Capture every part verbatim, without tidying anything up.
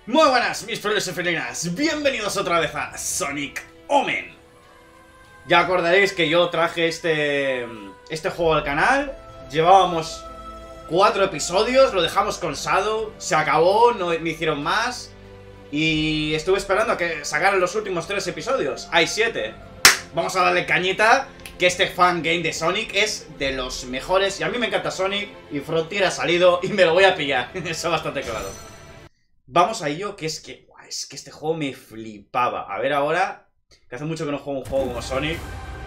Muy buenas, mis felices y felinas. Bienvenidos otra vez a Sonic Omen. Ya acordaréis que yo traje este, este juego al canal. Llevábamos cuatro episodios, lo dejamos con Shadow. Se acabó, no me hicieron más. Y estuve esperando a que sacaran los últimos tres episodios. Hay siete. Vamos a darle cañita, que este fangame de Sonic es de los mejores. Y a mí me encanta Sonic, y Frontier ha salido y me lo voy a pillar. Eso bastante claro. Vamos a ello, que es que... Es que este juego me flipaba. A ver ahora, que hace mucho que no juego un juego como Sonic.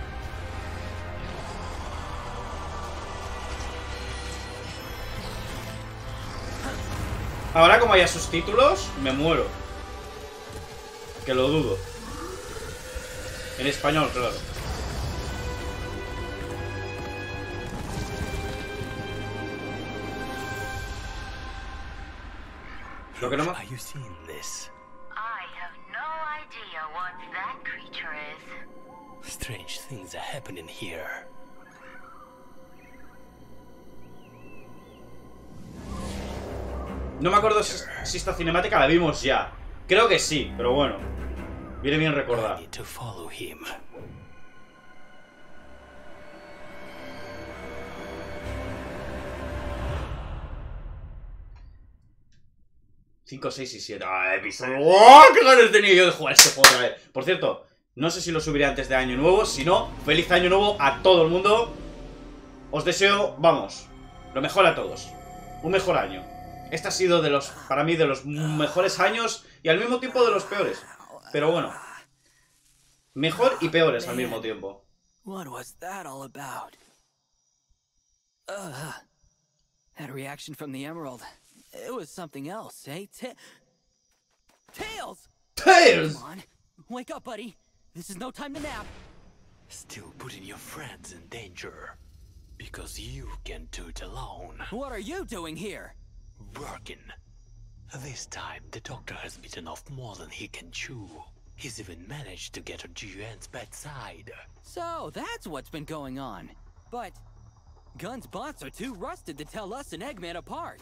Ahora como haya sus títulos, me muero. Que lo dudo. En español, claro. Lo que no me... Are you seeing this? I have no idea what that creature is. Strange things are happening here. No me acuerdo si, si esta cinemática la vimos ya. Creo que sí, pero bueno. Viene bien I recordar. need to follow him. cinco, seis y siete. ¡Ah, episodio! ¡Oh, qué ganas tenía yo de jugar este juego otra vez! Por cierto, no sé si lo subiré antes de Año Nuevo. Si no, feliz Año Nuevo a todo el mundo. Os deseo, vamos, lo mejor a todos. Un mejor año. Este ha sido de los, para mí, de los mejores años y al mismo tiempo de los peores. Pero bueno, mejor y peores al mismo tiempo. What was that all about? Uh, that reaction from the Emerald. It was something else, eh? Ta Tails! Tails! Come on. Wake up, buddy. This is no time to nap. Still putting your friends in danger. Because you can't do it alone. What are you doing here? Working. This time, the doctor has bitten off more than he can chew. He's even managed to get to Ji-Yuan's bedside. So, that's what's been going on. But Gun's bots are too rusted to tell us and Eggman apart.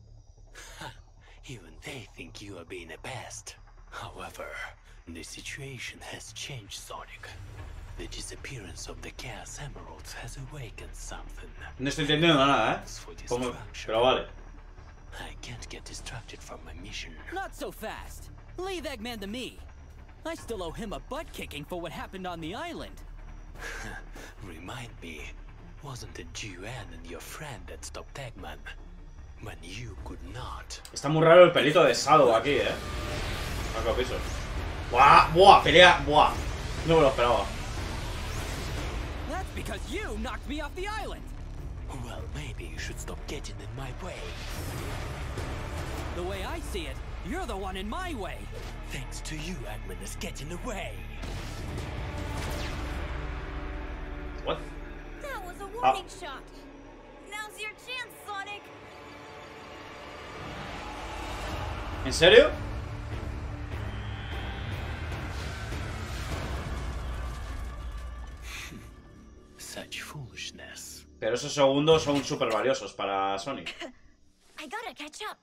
Even they think you are being a pest. However, the situation has changed, Sonic. The disappearance of the Chaos Emeralds has awakened something. No estoy entendiendo nada, ¿eh? For Como... destruction. Pero vale. I can't get distracted from my mission. Not so fast. Leave Eggman to me. I still owe him a butt kicking for what happened on the island. Remind me, wasn't it Ji-Yuan and your friend that stopped Eggman? When you could not. Está muy raro el pelito de Shadow aquí, ¿eh? Marco piso. ¡Buah! ¡Buah! Pelea... ¡Buah! No me lo esperaba. That's because you knocked me off the island. Well, maybe you should stop getting in my way. The way I see it, you're the one in my way. Thanks to you, Eggman is getting away. What? That was a warning shot. Now's your chance, Sonic. ¿En serio? Such foolishness. Pero esos segundos son súper valiosos para Sonic. I gotta catch up.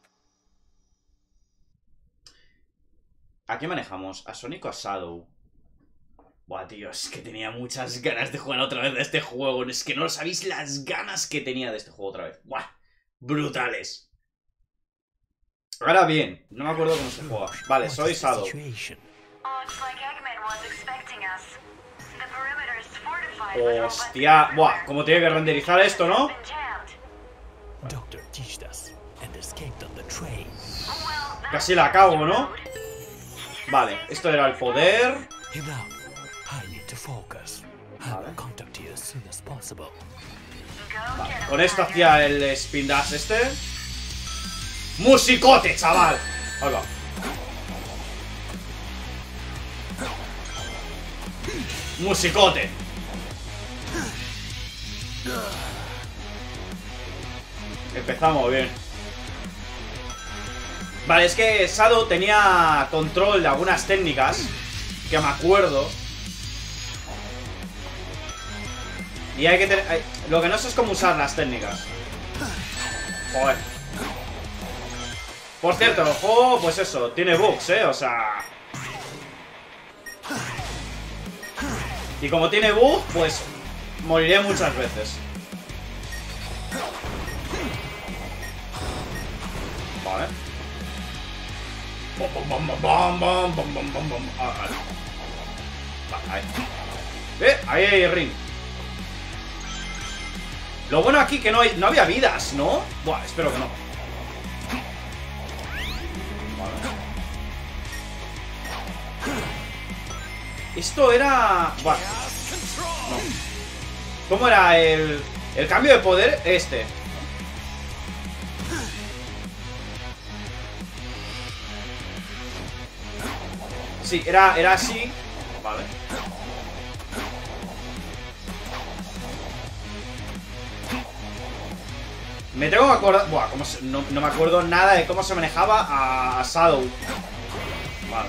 ¿A qué manejamos? ¿A Sonic o a Shadow? Buah, tío, es que tenía muchas ganas de jugar otra vez de este juego. Es que no sabéis las ganas que tenía de este juego otra vez. Buah, brutales. Ahora bien, no me acuerdo cómo se juega. Vale, soy Shadow. Looks like Eggman was expecting us. The perimeter is fortified with robust Hostia, buah, como tiene que renderizar esto, ¿no? been jammed. Doctor teached us and escaped on the train. Well, that's Casi la acabo, ¿no? road. Vale, esto era el poder. Enough. I need to focus. I Vale. will contact you as soon as possible. Go get him, Con esto Tiger. hacía el spin dash este. ¡Musicote, chaval! Ahí va. ¡Musicote! Empezamos bien. Vale, es que Shadow tenía control de algunas técnicas que me acuerdo. Y hay que tener... hay- Lo que no sé es cómo usar las técnicas. Joder. Por cierto, el juego, pues eso, tiene bugs, ¿eh? O sea... Y como tiene bug, pues moriré muchas veces. Vale. Bom, bom, bom, bom, bom, bom, bom, bom, bom. Ah, vale. Vale, ahí. Eh, ahí hay ring. Lo bueno aquí que no hay, no había vidas, ¿no? Buah, espero que no. Vale. Esto era... Buah. No. ¿Cómo era el... el cambio de poder? Este. Sí, era, era así. Vale. Me tengo que acordar... Buah, ¿cómo se... no, no me acuerdo nada de cómo se manejaba a, a Shadow. Vale.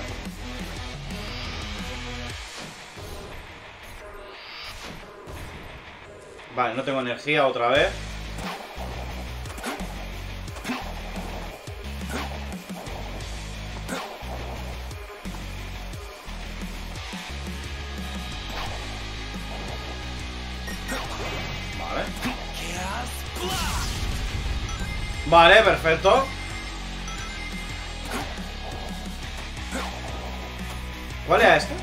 Vale, no tengo energía otra vez. Vale. Vale, perfecto. ¿Cuál era este?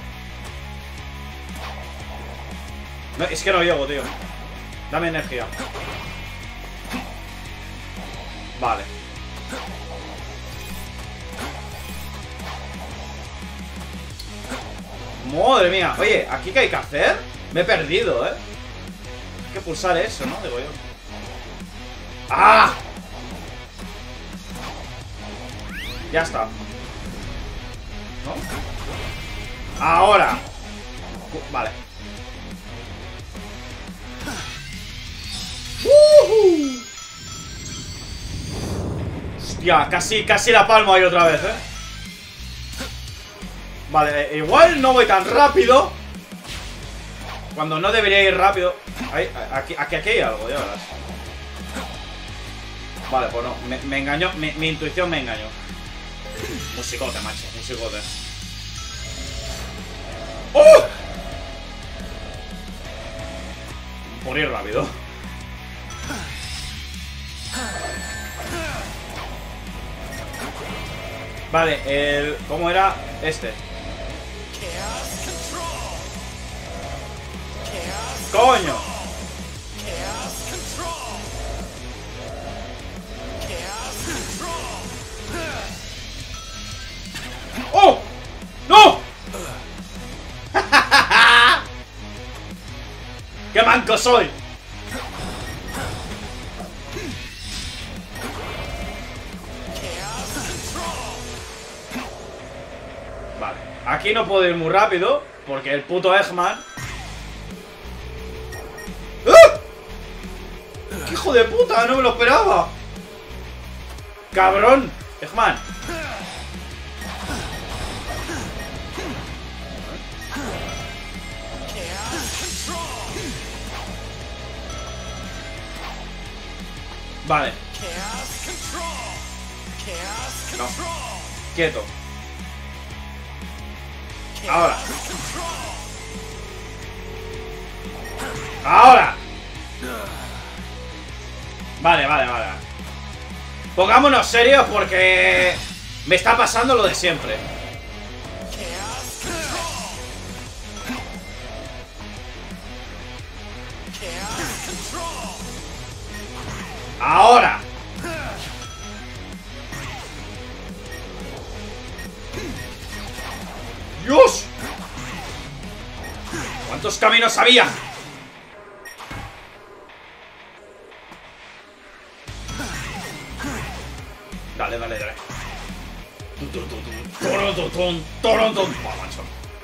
No, es que no llego, tío. Dame energía. Vale. Madre mía. Oye, ¿aquí qué hay que hacer? Me he perdido, ¿eh? Hay que pulsar eso, ¿no? Digo yo. ¡Ah! Ya está. ¿No? Ahora. Vale. Uh-huh. Hostia, casi, casi la palmo ahí otra vez, ¿eh? Vale, igual no voy tan rápido. Cuando no debería ir rápido. Ahí, aquí, aquí, aquí hay algo, ya verás. Vale, pues no, me, me engañó, mi, mi intuición me engañó. Musicote, macho, musicote. ¡Oh! Por ir rápido. Vale, el... ¿cómo era? Este. ¡Coño! ¡Oh! ¡No! ¡Qué manco soy! Vale, aquí no puedo ir muy rápido porque el puto Eggman... ¡Ah! ¡Qué hijo de puta! ¡No me lo esperaba! ¡Cabrón! Eggman. Vale. No. Quieto. Ahora. Ahora. Vale, vale, vale. Pongámonos serios porque me está pasando lo de siempre. Ahora. ¡Dios! ¿Cuántos caminos había? Dale, dale, dale. Toron, toron, toron. Buah, macho.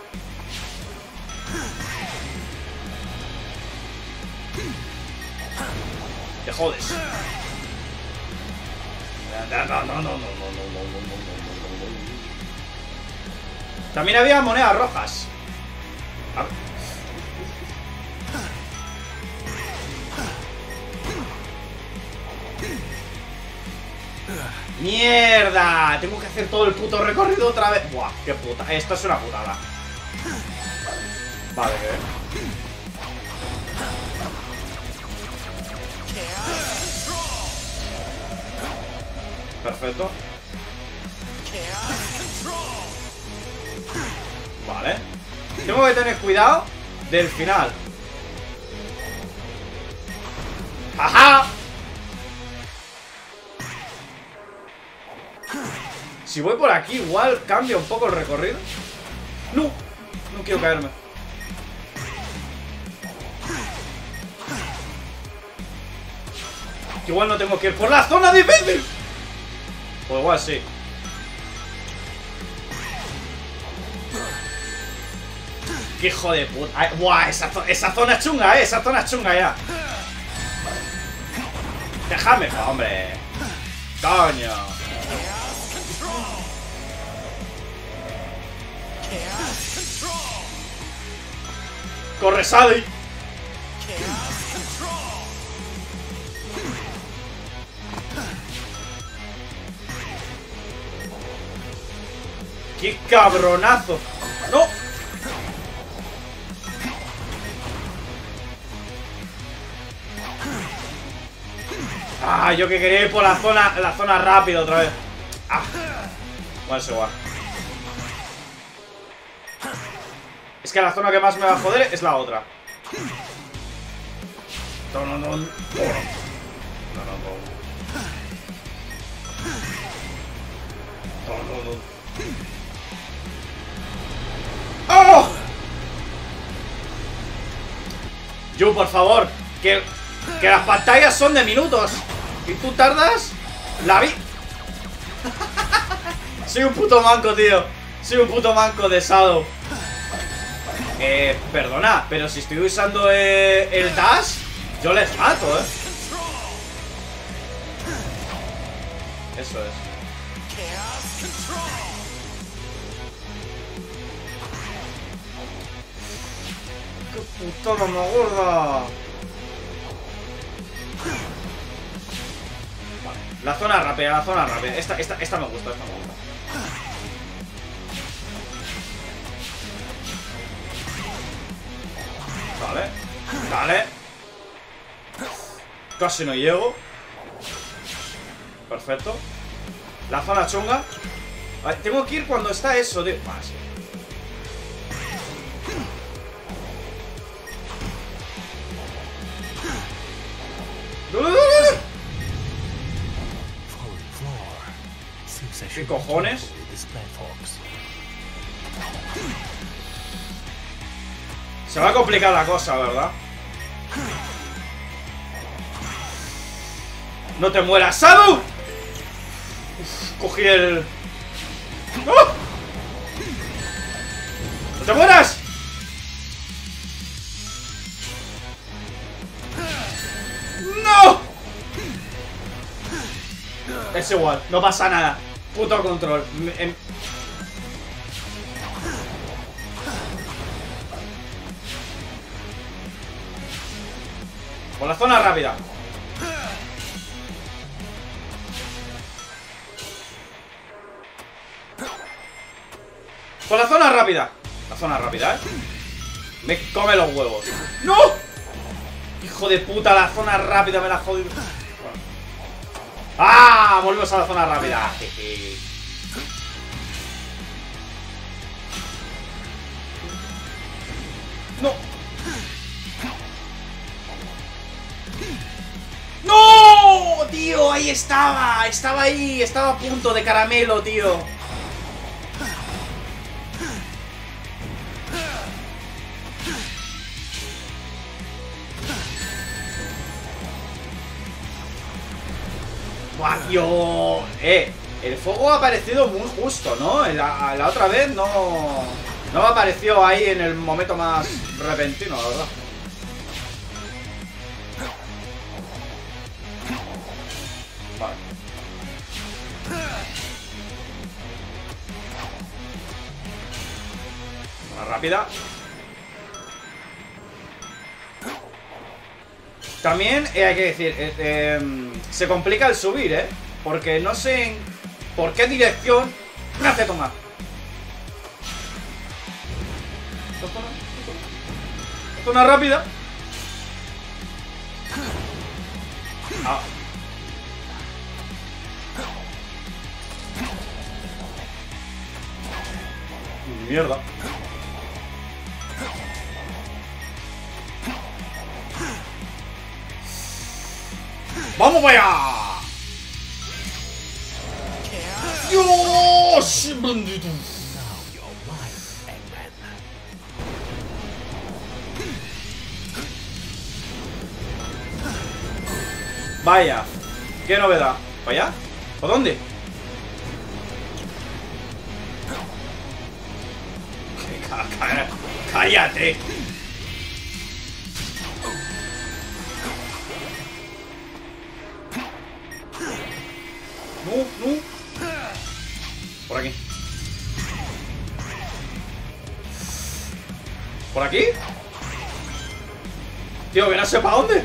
Te jodes. No, no, no, no, no, no, no, no, no, no. También había monedas rojas. A ver. ¡Mierda! Tengo que hacer todo el puto recorrido otra vez. Buah, qué puta. Esto es una putada. Vale, ¿qué? Perfecto. Vale. Tengo que tener cuidado del final. ¡Ajá! Si voy por aquí, igual cambia un poco el recorrido. ¡No! No quiero caerme. Igual no tengo que ir por la zona difícil. O igual sí. ¡Qué hijo de puta! Ay, ¡buah! Esa, esa zona es chunga, eh. Esa zona es chunga ya. Déjame, hombre. Coño. Corre, Sadie. ¡Qué cabronazo! ¡No! Ah, yo que quería ir por la zona, la zona rápida otra vez. Ah. Bueno, es igual. Es que la zona que más me va a joder es la otra. No, no, no. No, no, no. ¡Oh! Yo, por favor, que, que las pantallas son de minutos y tú tardas la vi. Soy un puto manco, tío. Soy un puto manco de Shadow. Eh, perdona, pero si estoy usando eh, el dash, yo les mato, eh. Eso es. ¡Qué putada más gorda! Vale, la zona rápida, la zona rápida. Esta, esta, esta me gusta, esta me gusta. Vale, vale. Casi no llego. Perfecto. La zona chunga. Vale, tengo que ir cuando está eso de... Ah, sí. ¿Qué cojones? Se va a complicar la cosa, ¿verdad? ¡No te mueras, Shadow! Uf, cogí el... ¡Oh! ¡No te mueras! ¡No! Es igual, no pasa nada. Puto control. En... Por la zona rápida. Por la zona rápida. La zona rápida, ¿eh? Me come los huevos. ¡No! Hijo de puta, la zona rápida me la jodido. ¡Ah! Volvemos a la zona rápida. ¡No! ¡No! Tío, ahí estaba. Estaba ahí. Estaba a punto de caramelo, tío. Buah, tío. Eh, el fuego ha aparecido muy justo, ¿no? La, la otra vez no... No me apareció ahí en el momento más repentino, la verdad. Vale. Una rápida. También eh, hay que decir, eh, eh, se complica el subir, ¿eh? Porque no sé en por qué dirección me hace tomar. Zona rápida. Ah. Mierda. ¡Vamos para allá! ¡Dios! ¡Bendito! Vaya, qué novedad. ¿Para allá? ¿Por dónde? ¡Cállate! No, no. Por aquí. ¿Por aquí? Tío, que no sé para dónde.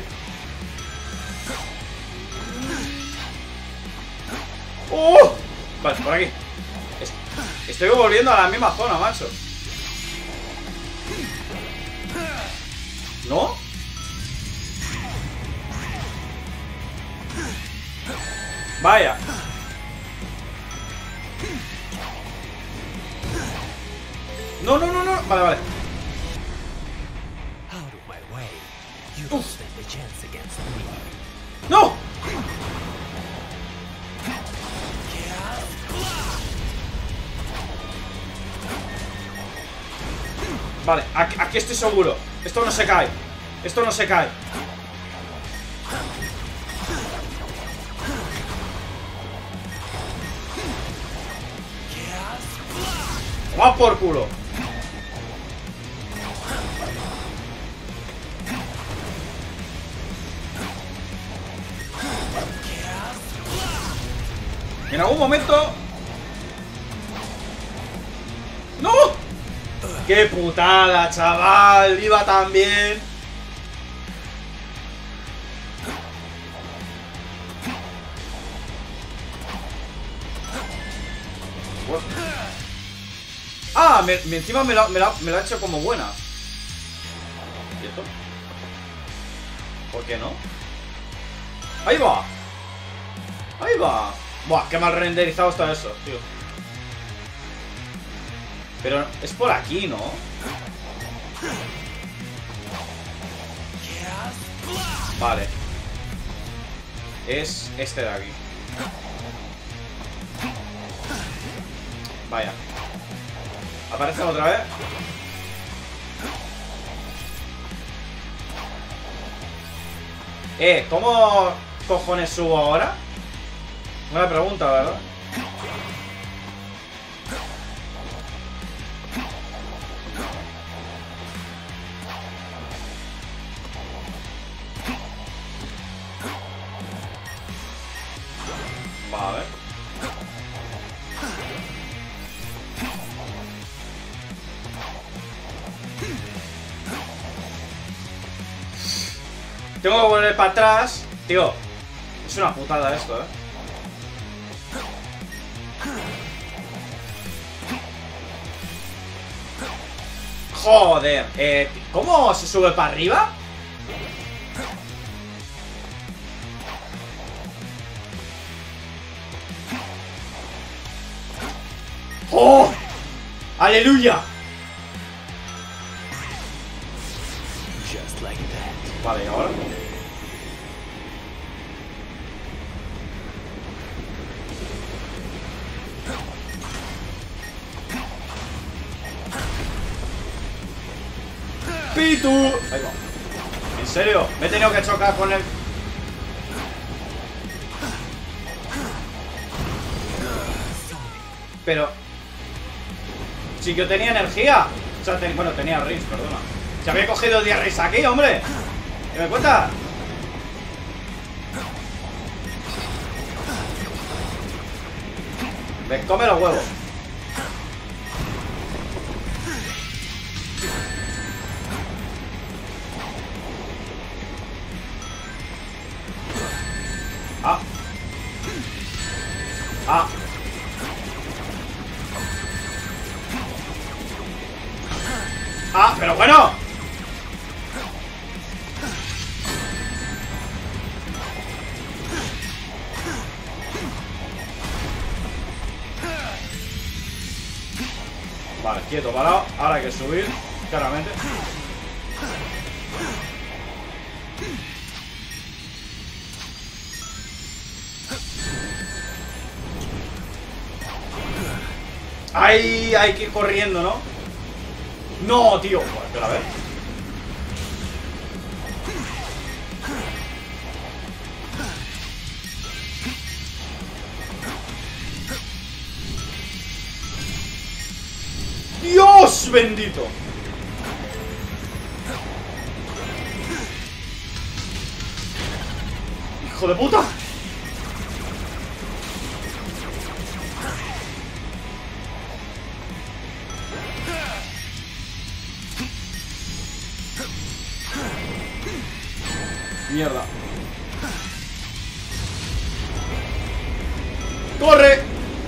¡Oh! Vale, por aquí. Estoy volviendo a la misma zona, macho. ¿No? Vaya. No, no, no, no. Vale, vale. Uf. ¡No! Vale, aquí, aquí estoy seguro. Esto no se cae. Esto no se cae. ¡Va por culo! En algún momento... ¡No! ¡Qué putada, chaval! Iba tan bien. Ah, me, me, encima me la, me, la, me la ha hecho como buena. ¿Y esto? ¿Por qué no? ¡Ahí va! ¡Ahí va! Buah, qué mal renderizado está eso, tío. Pero es por aquí, ¿no? Vale. Es este de aquí. Vaya. ¿Aparece otra vez? Eh, ¿cómo cojones subo ahora? Buena pregunta, ¿verdad? Vale. Tengo que volver para atrás. Tío, es una putada esto, eh. Joder, eh, ¿cómo se sube para arriba? ¡Oh! ¡Aleluya! Vale, ¿y ahora? ¡Pitu! Ahí va. ¿En serio? Me he tenido que chocar con el... Pero... si yo tenía energía. O sea, ten... bueno, tenía rings, perdona. Se había cogido diez rings aquí, hombre. ¿Qué me cuenta? Me come los huevos. Ah. Ah. ¡Ah, pero bueno! Vale, quieto, parado. Ahora hay que subir, claramente. ¡Ay! Hay que ir corriendo, ¿no? ¡No, tío! Bueno, espera, a ver. ¡Dios bendito! ¡Hijo de puta! Mierda. ¡Corre!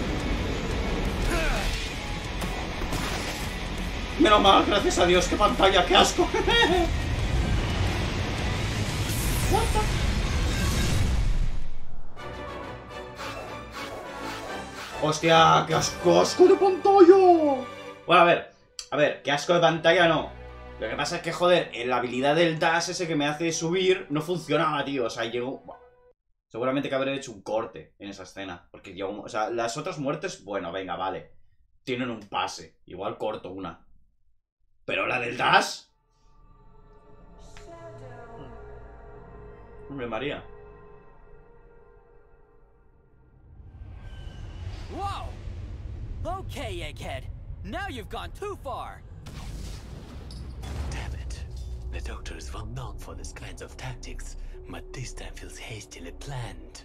Menos mal, gracias a Dios. ¡Qué pantalla! ¡Qué asco! ¡Hostia! ¡Qué asco! ¡Asco de pantalla! Bueno, a ver. A ver, qué asco de pantalla no. Lo que pasa es que, joder, la habilidad del dash ese que me hace subir no funcionaba, tío. O sea, llegó... Bueno, seguramente que habré hecho un corte en esa escena. Porque llegó... O sea, las otras muertes, bueno, venga, vale. Tienen un pase. Igual corto una. Pero la del dash... Hombre, María. Whoa! Okay, Egghead. Now you've gone too far. Damn it. The Doctor is well known for this kinds of tactics, but this time feels hastily planned.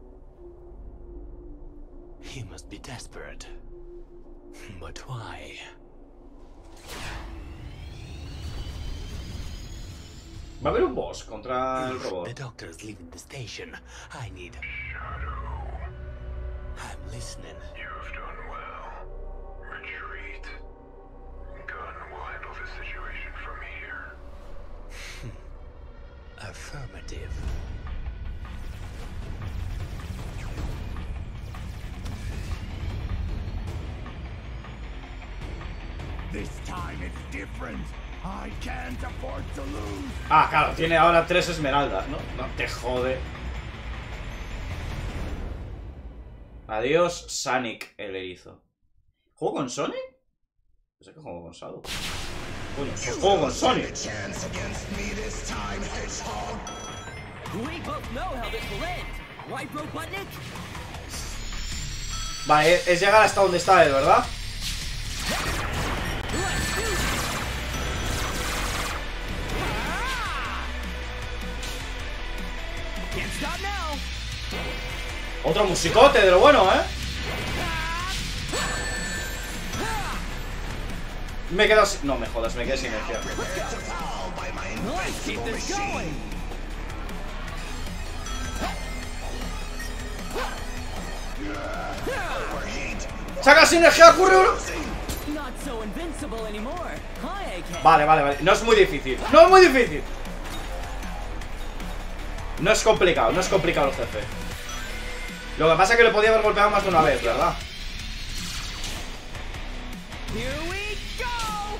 He must be desperate. But why? Va a haber un boss contra el The robot. Doctor is leaving the station. I need... Shadow. I'm listening. You've done well. Retreat. Gunn will handle the situation from here. Affirmative. This time it's different. I can't afford to lose. Ah, claro, tiene ahora tres esmeraldas, ¿no? No te jode. Adiós, Sonic, el erizo. ¿Juego con Sonic? No sé qué juego con Shadow. Coño, pues juego con Sonic. We both know how this will end, right, Robotnik? Vale, es llegar hasta donde está él, ¿verdad? Let's do this. Can't stop now. Otro musicote de lo bueno, ¿eh? Me he quedado sin... No me jodas, me quedé sin energía. Let's keep this going. ¡Saca sinergia, ocurre! Not so invincible anymore. Hi, Egghead. Vale, vale, vale. No es muy difícil. No es muy difícil. No es complicado, no es complicado el jefe. Lo que pasa es que le podía haber golpeado más de una vez, ¿verdad? Here we go.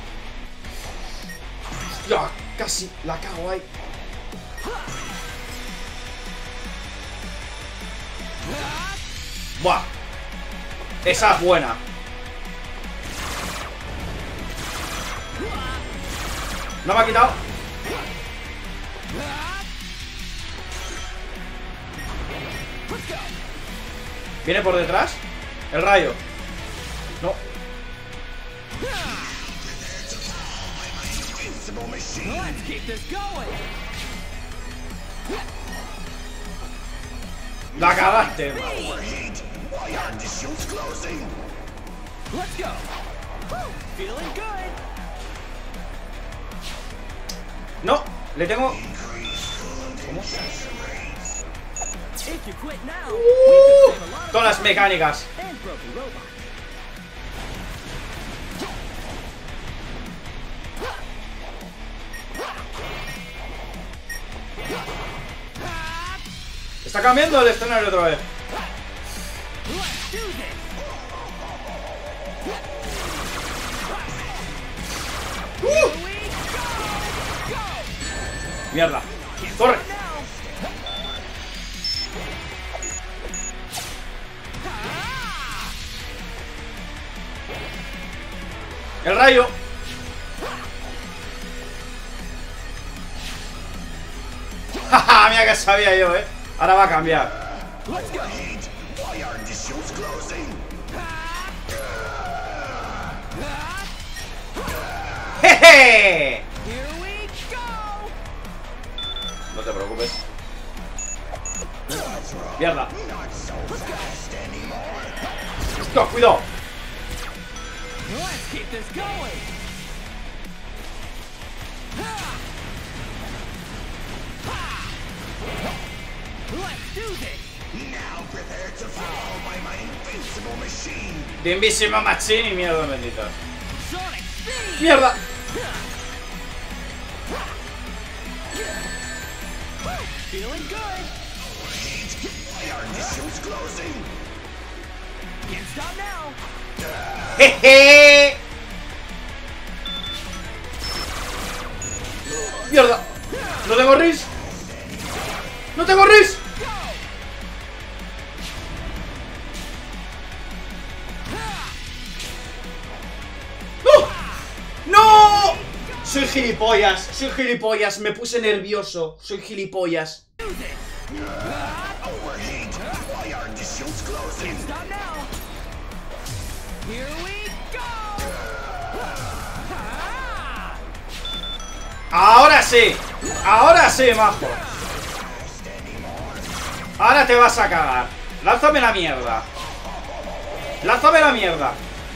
Ya, casi la cago ahí. Buah. Esa es buena. No me ha quitado. ¿Viene por detrás? El rayo. No. Let's keep this going. La cagaste. Let's go. Woo, feeling good. No, le tengo... ¿Cómo? If you quit now, Uh, we could save a lot of todas las mecánicas. and broken robot. Está cambiando el escenario otra vez. ¡Uh! Mierda. ¡Corre! El rayo. Jaja, mira que sabía yo, eh. Ahora va a cambiar. ¡Jeje! No te preocupes. Mierda. ¡Hostia, cuidado! Let's keep this going. Let's do this. Now prepare to fall by my invincible machine. De Invisible Machine y mierda bendita. Sonic speed. ¡Mierda! Feeling good. Why aren't the shoes closing? Can't stop now. ¡Jeje! ¡Mierda! ¡No tengo ris! ¡No tengo ris! ¡No! ¡No! Soy gilipollas, soy gilipollas, me puse nervioso, soy gilipollas. Overheat. Why aren't the shoes closing? Stop now. Here we go. Ahora sí, ahora sí, majo. Ahora te vas a cagar. Lánzame la mierda. Lánzame la mierda.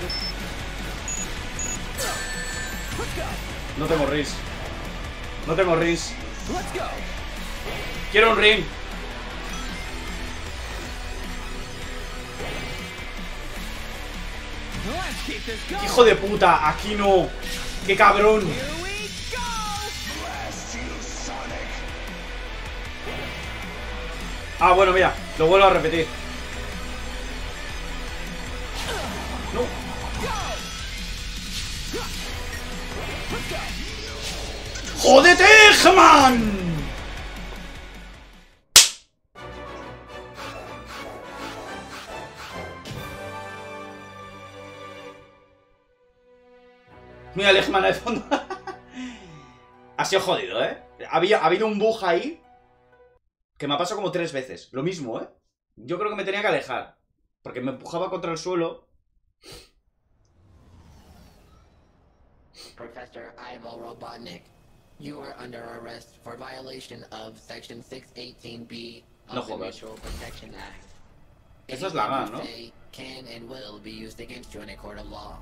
No tengo ris. No tengo ris. Quiero un ring. Hijo de puta, aquí no. Qué cabrón. Ah, bueno, mira, lo vuelvo a repetir. No. ¡Jódete, Eggman! Mira el Eggman al fondo. Ha sido jodido, ¿eh? Había, ha habido un bug ahí que me ha pasado como tres veces. Lo mismo, ¿eh? Yo creo que me tenía que alejar, porque me empujaba contra el suelo. Professor Ivo Robotnik, you are under arrest for violation of Section six eighteen B No of the jodas. Mutual Protection Act. Esa es la Anything gana, you ¿no? say can and will be used against you in a court of law.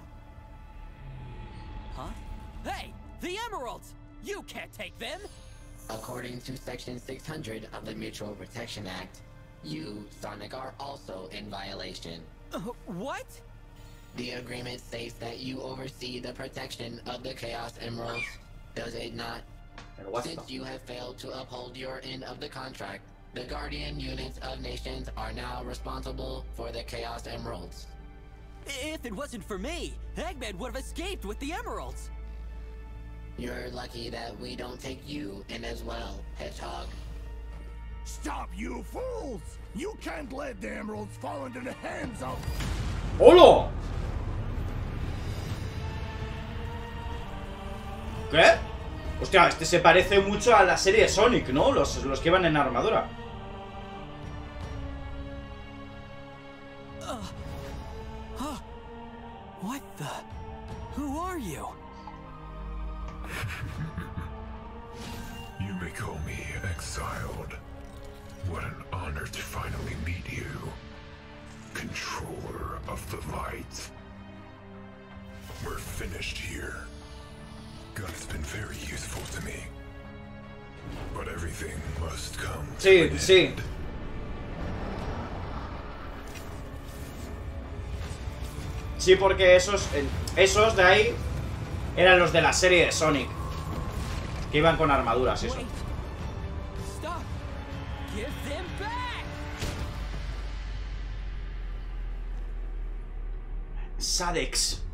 Huh? Hey, the emeralds! You can't take them! According to Section six hundred of the Mutual Protection Act, you, Sonic, are also in violation. Uh, what? The agreement states that you oversee the protection of the Chaos Emeralds, does it not? Pero what Since the- you have failed to uphold your end of the contract, the Guardian units of nations are now responsible for the Chaos Emeralds. If it wasn't for me, Eggman would have escaped with the emeralds! You're lucky that we don't take you in as well, Hedgehog. Stop, you fools! You can't let the emeralds fall into the hands of... ¡Hola! ¿Qué? Hostia, este se parece mucho a la serie de Sonic, ¿no? Los, los que iban en armadura. Uh, huh. What the? Who are you? You may call me exiled. What an honor to finally meet you. Controller of the light. We're finished here. Gun's been very useful to me. But everything must come to Sí, an sí. end. Sí, porque esos, eh, esos de ahí eran los de la serie de Sonic, que iban con armaduras, eso. Wait. Stop. Give them back. Sadex.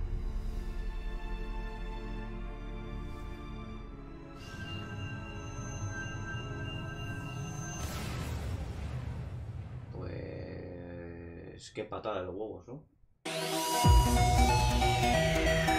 Pues... qué patada de los huevos, ¿no?